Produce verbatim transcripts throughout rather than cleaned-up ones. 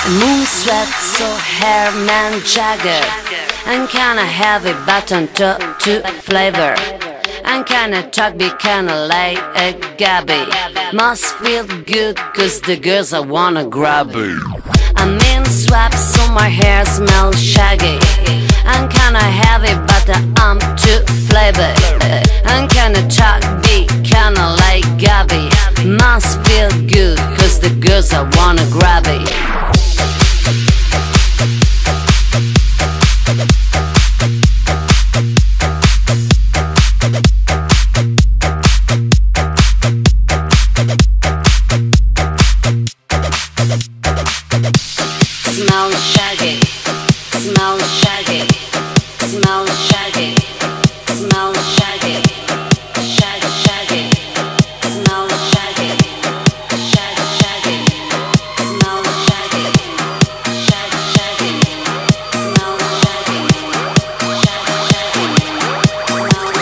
Moon sweat, so hair man Jagger. And kinda heavy button to, to flavor. And kinda talk be kinda like a Gabby. Must feel good cause the girls I wanna grab it. I'm in swap so my hair smells shaggy. And kinda heavy but I'm too flavor. And kinda talk be kinda like Gabby. Must feel good cause the girls I wanna grab it. Smell shaggy, smell shaggy, smell shaggy, smell shaggy, shag shaggy, smell shaggy, shag shaggy, smell shaggy, shag shaggy, smell shaggy, shag shaggy, smell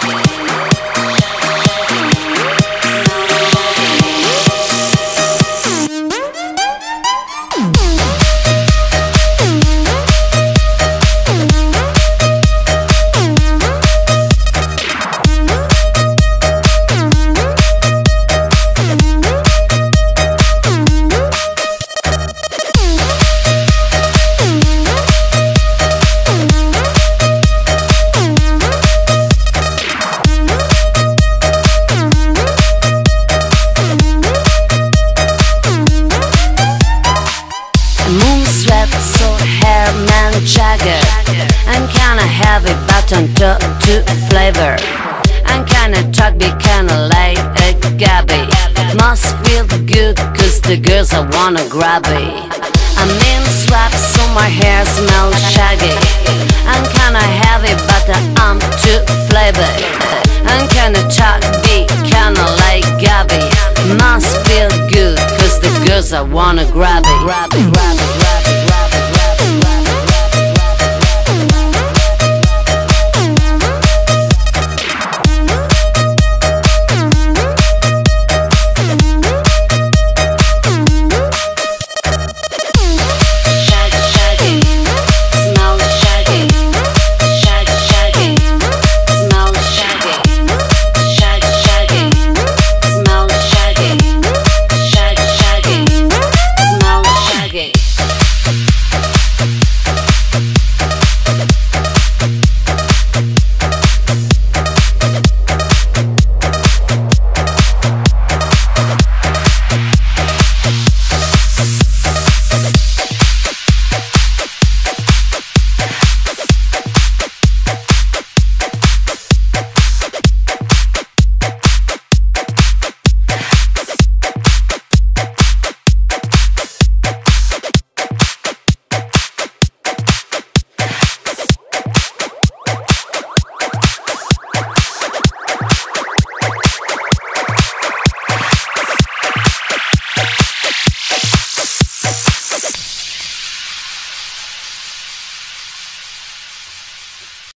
Moon sweat, so hair man Jagger. And kinda heavy button to, to flavor. And kinda talk be kinda like a Gabby. Must feel good cause the girls I wanna grab it. I'm in swap so my hair smells shaggy. And kinda heavy but I'm too flavor. And kinda talk be kinda like Gabby. Must feel good cause the girls I wanna grab it, grab it, grab it, grab it.